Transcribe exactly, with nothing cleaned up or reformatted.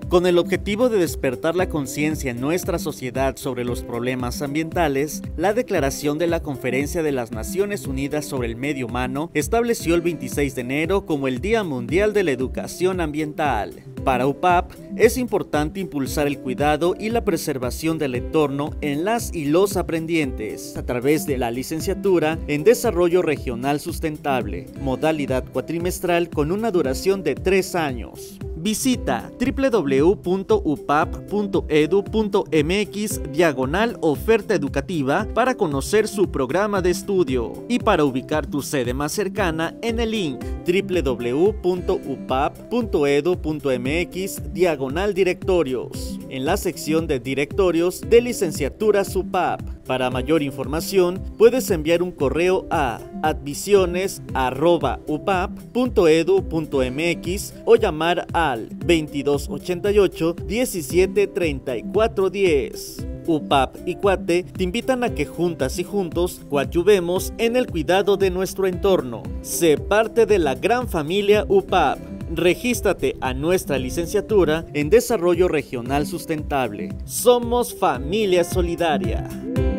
Con el objetivo de despertar la conciencia en nuestra sociedad sobre los problemas ambientales, la Declaración de la Conferencia de las Naciones Unidas sobre el Medio Humano estableció el veintiséis de enero como el Día Mundial de la Educación Ambiental. Para U P A P, es importante impulsar el cuidado y la preservación del entorno en las y los aprendientes, a través de la licenciatura en Desarrollo Regional Sustentable, modalidad cuatrimestral con una duración de tres años. Visita w w w punto u p a p punto e d u punto m x diagonal oferta educativa para conocer su programa de estudio y para ubicar tu sede más cercana en el link w w w punto u p a p punto e d u punto m x diagonal directorios, en la sección de directorios de licenciaturas U P A P. Para mayor información, puedes enviar un correo a admisiones arroba u p a p punto e d u punto m x o llamar al veintidós ochenta y ocho diecisiete treinta y cuatro diez. U P A P y Cuate te invitan a que juntas y juntos coadyuvemos en el cuidado de nuestro entorno. Sé parte de la gran familia U P A P. Regístrate a nuestra licenciatura en Desarrollo Regional Sustentable. Somos familia solidaria.